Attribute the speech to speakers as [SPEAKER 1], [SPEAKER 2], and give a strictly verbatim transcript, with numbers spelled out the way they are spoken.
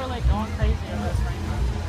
[SPEAKER 1] are like going crazy on this right now.